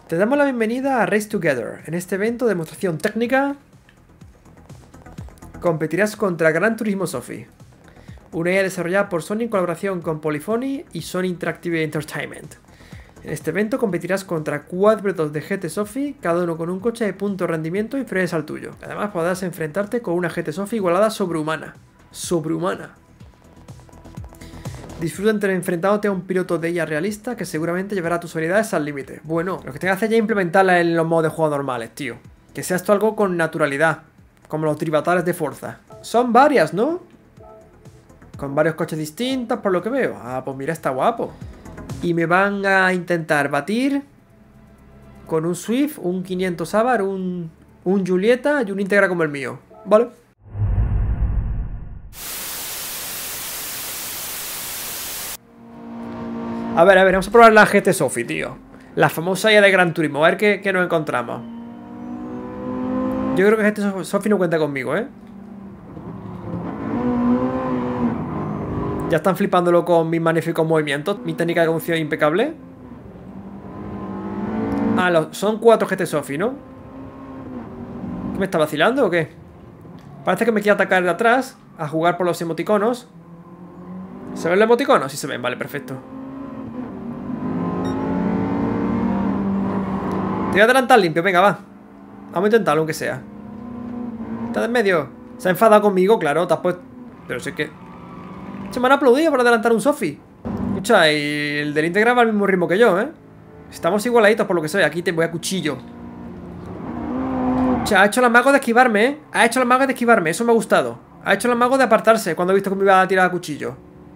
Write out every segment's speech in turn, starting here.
Te damos la bienvenida a Race Together. En este evento de demostración técnica competirás contra Gran Turismo Sophie, una IA desarrollada por Sony en colaboración con Polyphony y Sony Interactive Entertainment. En este evento competirás contra 4 pilotos de GT Sophie, cada uno con un coche de punto de rendimiento inferiores al tuyo. Además podrás enfrentarte con una GT Sophie igualada sobrehumana. Sobrehumana. Disfruta enfrentándote a un piloto de IA realista que seguramente llevará tus habilidades al límite. Bueno, lo que tengo que hacer ya es implementarla en los modos de juego normales, tío. Que sea esto algo con naturalidad, como los tribatares de Forza. Son varias, ¿no? Con varios coches distintos, por lo que veo. Ah, pues mira, está guapo. Y me van a intentar batir con un Swift, un 500 Abarth, un Giulietta y un Integra como el mío. Vale. A ver, vamos a probar la GT Sophie, tío. La famosa IA de Gran Turismo. A ver qué nos encontramos. Yo creo que GT Sophie no cuenta conmigo, ¿eh? Ya están flipándolo con mis magníficos movimientos. Mi técnica de conducción es impecable. Ah, son 4 GT Sophie, ¿no? ¿Qué me está vacilando o qué? Parece que me quiere atacar de atrás a jugar por los emoticonos. ¿Se ven los emoticonos? Sí se ven, vale, perfecto. Te voy a adelantar limpio, venga, va. Vamos a intentarlo, aunque sea. Está en medio. Se ha enfadado conmigo, claro, te has puesto... Pero sí que... Se me han aplaudido para adelantar un Sophie. Escucha, y el del Integra va al mismo ritmo que yo, ¿eh? Estamos igualaditos por lo que se ve. Aquí te voy a cuchillo. O sea, ha hecho el amago de esquivarme, ¿eh? Ha hecho el amago de esquivarme, eso me ha gustado. Ha hecho el amago de apartarse cuando he visto que me iba a tirar a cuchillo.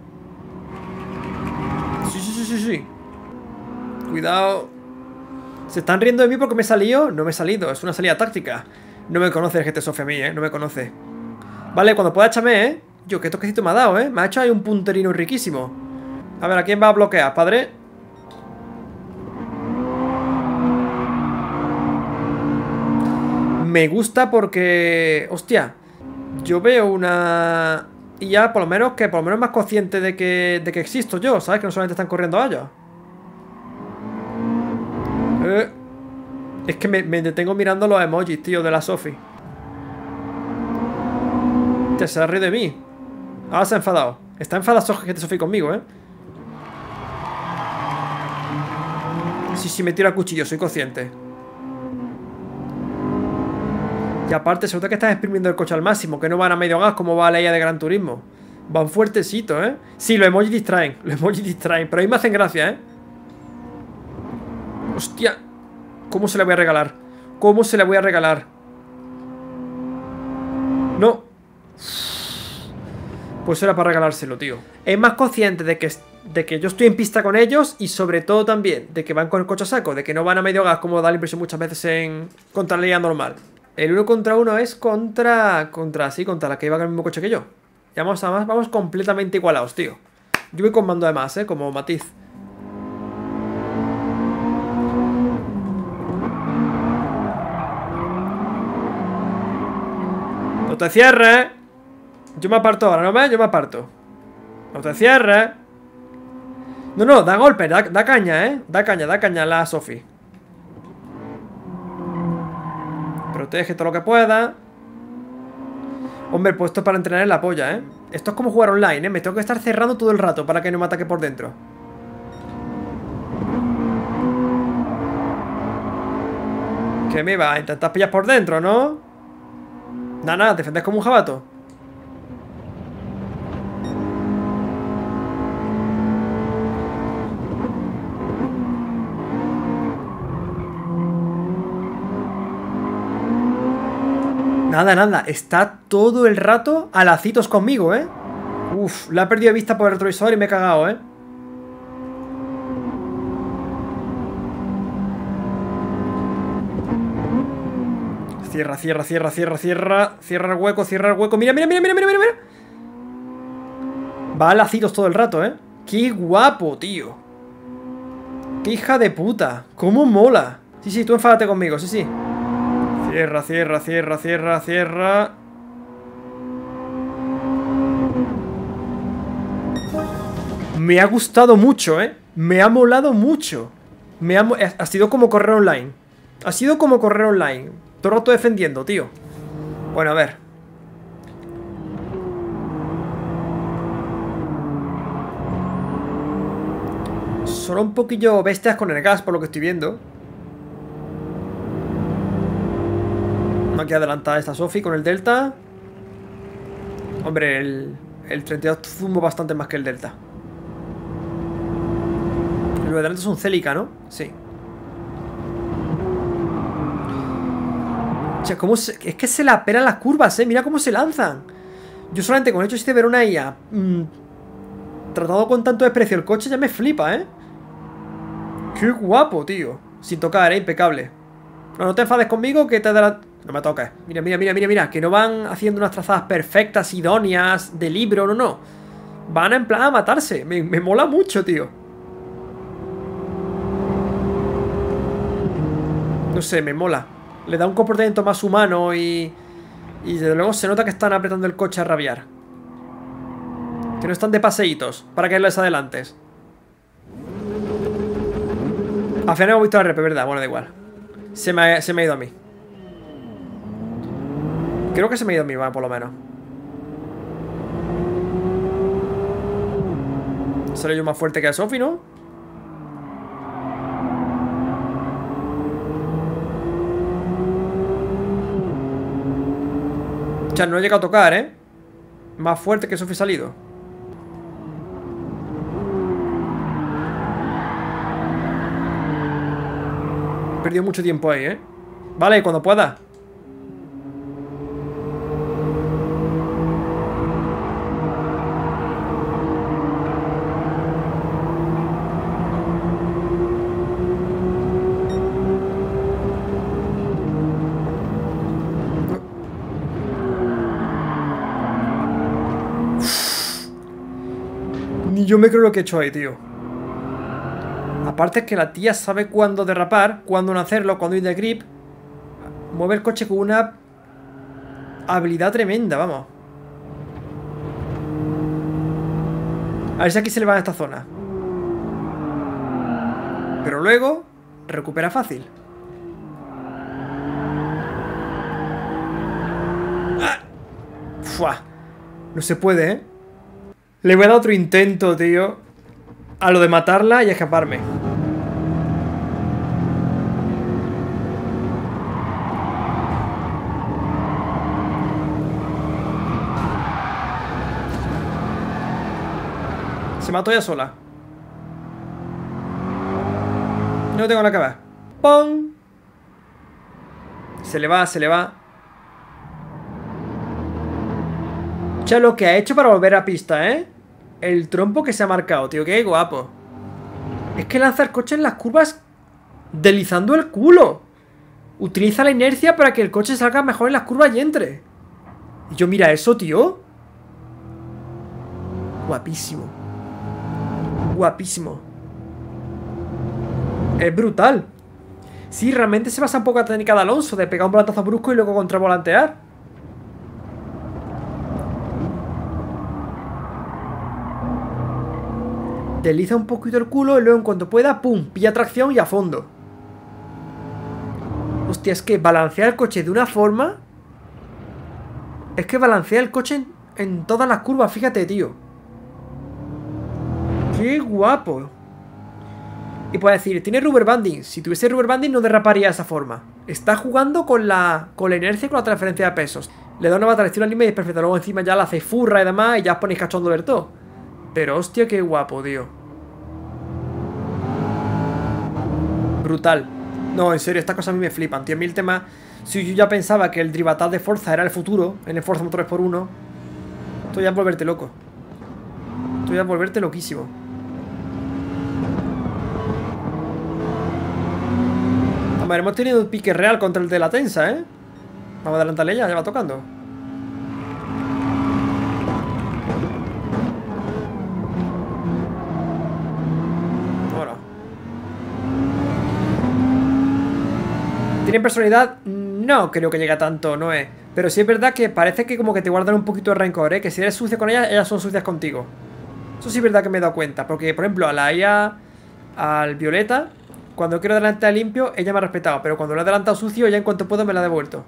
Sí. Cuidado. ¿Se están riendo de mí porque me he salido? No me he salido, es una salida táctica. No me conoce el GT Sophie a mí, ¿eh? No me conoce. Vale, cuando pueda échame, ¿eh? Yo, qué toquecito me ha dado, ¿eh? Me ha hecho ahí un punterino riquísimo. A ver, ¿a quién va a bloquear, padre? Me gusta porque... Hostia. Yo veo una... Y ya, por lo menos, que por lo menos es más consciente de que existo yo, ¿sabes? Que no solamente están corriendo a ellos. Es que me detengo mirando los emojis, tío, de la Sophie. Te se ha reído de mí. Ahora se ha enfadado. Está enfadado GT Sophie conmigo, ¿eh? Sí, me tiro a cuchillo, soy consciente. Y aparte, se nota que están exprimiendo el coche al máximo, que no van a medio gas como va la IA de Gran Turismo. Van fuertecitos, ¿eh? Sí, los emojis distraen, pero ahí me hacen gracia, ¿eh? Hostia. ¿Cómo se la voy a regalar? ¿Cómo se la voy a regalar? No. Pues era para regalárselo, tío. Es más consciente de que yo estoy en pista con ellos. Y sobre todo también de que van con el coche a saco. De que no van a medio gas, como da la impresión muchas veces contra la IA normal. El 1 contra 1 es contra la que iba con el mismo coche que yo. Y vamos completamente igualados, tío. Yo voy con mando de más, como matiz. No te cierres. Yo me aparto ahora, ¿no ves? Yo me aparto. No te cierres. No, da golpe, da caña, Da caña la Sophie. Protege todo lo que pueda. Hombre, pues esto es para entrenar en la polla, Esto es como jugar online, Me tengo que estar cerrando todo el rato para que no me ataque por dentro. ¿Qué me va a intentar pillar por dentro, no? Nada, defendés como un jabato. Nada, está todo el rato a lacitos conmigo, Uf, la he perdido de vista por el retrovisor y me he cagado, Cierra. Cierra el hueco. Mira. Va a lacitos todo el rato, Qué guapo, tío. Qué hija de puta. Cómo mola. Sí, tú enfádate conmigo, sí. Cierra. Me ha gustado mucho, Me ha molado mucho. Ha sido como correr online. Ha sido como correr online. Todo el rato defendiendo, tío. Bueno, a ver. Son un poquillo bestias con el gas, por lo que estoy viendo. Aquí adelantada esta Sophie con el Delta. Hombre, el 32 zumbo bastante más que el Delta. Lo de delante es un Celica, ¿no? Sí. O sea, es que se la pelan las curvas, ¿eh? Mira cómo se lanzan. Yo solamente con el hecho de ver una IA tratado con tanto desprecio el coche ya me flipa, ¿eh? Qué guapo, tío. Sin tocar, impecable. No te enfades conmigo que te da la... No me toques. Mira, mira, mira, mira, mira. Que no van haciendo unas trazadas perfectas, idóneas, de libro, no, no. Van en plan a matarse. Me mola mucho, tío. No sé, me mola. Le da un comportamiento más humano y desde luego se nota que están apretando el coche a rabiar. Que no están de paseitos para caerles adelante. Al final hemos visto la RP, ¿verdad? Bueno, da igual. Se me ha ido a mí. Creo que se me ha ido a mí, va, por lo menos. Seré yo más fuerte que a Sophie, ¿no? O sea, no he llegado a tocar, ¿eh? Más fuerte que Sophie salido. He perdido mucho tiempo ahí, ¿eh? Vale, cuando pueda. Ni yo me creo lo que he hecho ahí, tío. Aparte es que la tía sabe cuándo derrapar, cuándo no hacerlo, cuándo ir de grip. Mueve el coche con una habilidad tremenda, vamos. A ver si aquí se le va a esta zona. Pero luego recupera fácil. ¡Ah! ¡Fua! No se puede, ¿eh? Le voy a dar otro intento, tío. A lo de matarla y escaparme. Se mató ella sola. No tengo nada que ver. ¡Pum! Se le va, se le va. O sea, lo que ha hecho para volver a pista, ¿eh? El trompo que se ha marcado, tío. Qué guapo. Es que lanza el coche en las curvas deslizando el culo. Utiliza la inercia para que el coche salga mejor en las curvas y entre. Y yo, mira eso, tío. Guapísimo. Guapísimo. Es brutal. Sí, realmente se basa un poco en la técnica de Alonso, de pegar un volantazo brusco y luego contravolantear. Desliza un poquito el culo y luego en cuanto pueda, ¡pum! Pilla tracción y a fondo. Hostia, es que balancea el coche de una forma... Es que balancea el coche en todas las curvas, fíjate, tío. ¡Qué guapo! Y puedes decir, tiene rubber banding. Si tuviese rubber banding no derraparía de esa forma. Está jugando con la inercia y con la transferencia de pesos. Le da una bata de anime y es perfecto. Luego encima ya la hacéis furra y demás y ya os ponéis cachondo del todo. Pero hostia, qué guapo, tío. Brutal. No, en serio, estas cosas a mí me flipan, tío. A mí el tema... Si yo ya pensaba que el Drivatar de Forza era el futuro, en el Forza Motor 3x1, esto ya es volverte loco. Esto ya es volverte loquísimo. A ver, hemos tenido un pique real contra el de la Tensa, ¿eh? Vamos a adelantarle ya va tocando. Ahora. ¿Tienen personalidad? No creo que llegue a tanto, no es. Pero sí es verdad que parece que como que te guardan un poquito de rencor, ¿eh? Que si eres sucio con ellas, ellas son sucias contigo. Eso sí es verdad que me he dado cuenta. Porque, por ejemplo, a la IA, al Violeta, Cuando quiero adelantar limpio, ella me ha respetado. Pero cuando lo he adelantado sucio, ella en cuanto puedo me la ha devuelto.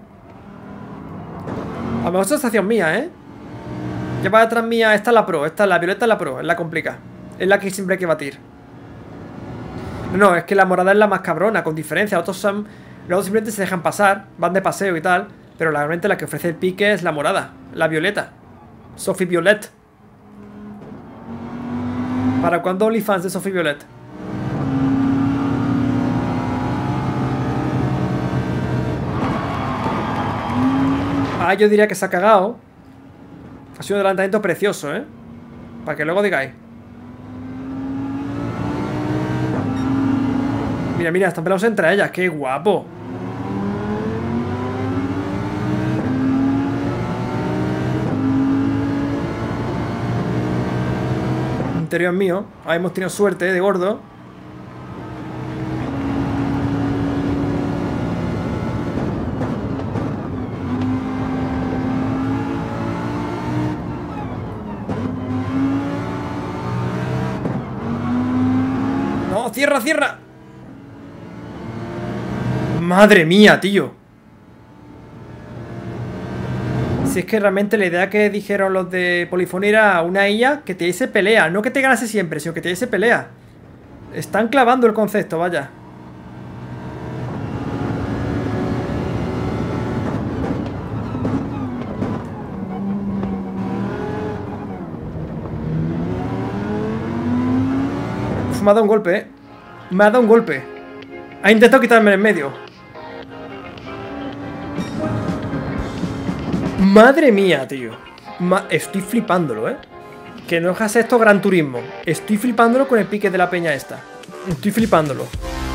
A lo mejor es sensación mía, ¿eh? Lleva detrás mía, esta es la pro, esta es la violeta, es la pro, es la complica. Es la que siempre hay que batir. No, es que la morada es la más cabrona, con diferencia. Los otros simplemente se dejan pasar, van de paseo y tal. Pero realmente la que ofrece el pique es la morada, la violeta. Sophie Violet. ¿Para cuándo OnlyFans de Sophie Violet? Ah, yo diría que se ha cagado. Ha sido un adelantamiento precioso, ¿eh? Para que luego digáis. Mira, mira, están peleados entre ellas. ¡Qué guapo! Interior mío. Ahí hemos tenido suerte de gordo. ¡No! ¡Cierra, cierra! ¡Madre mía, tío! Si es que realmente la idea que dijeron los de Polifonía era una IA que te diese pelea. No que te ganase siempre, sino que te diese pelea. Están clavando el concepto, vaya. Uf, me ha dado un golpe, ¿eh? Me ha dado un golpe. Ha intentado quitarme en medio. Madre mía, tío. Estoy flipándolo, ¿eh? Que no dejas esto Gran Turismo. Estoy flipándolo con el pique de la peña esta. Estoy flipándolo.